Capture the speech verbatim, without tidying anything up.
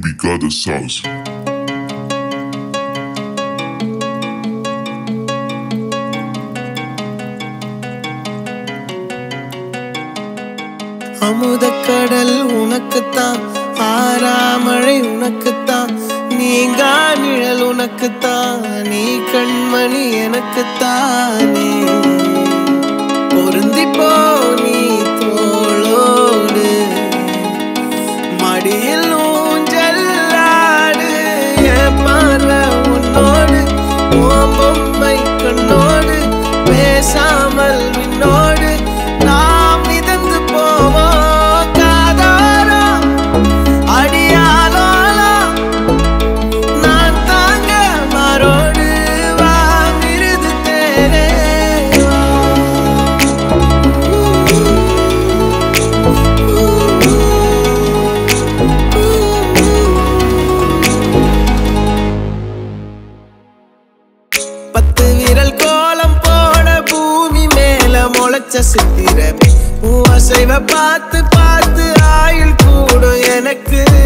we got the sauce. அமுதக்கடல் உனக்குத்தான், ஆறாமழை உனக்குத்தான், நீங்கா நிழல் உனக்குத்தான், நீ கண்மணி எனக்குத்தானே. பொருந்திப்போ நீ தோளோடு, மடியில் ஊஞ்சல்லாடு, என் பார்வை உன்னோடு, உன் பொம்மை கண்ணோடு, பேசாமல் விண்ணோடு நாம் மிதந்து போவோம் காதாரோ அடியாலோலோ. நான் தாங்க மாறோடு வா விருது தேரே. பத்து விரல் கோலம் போட பூமி மேல முளைச்ச சித்திர, அசைவ பார்த்து பார்த்து ஆயுள் கூடும் எனக்கு.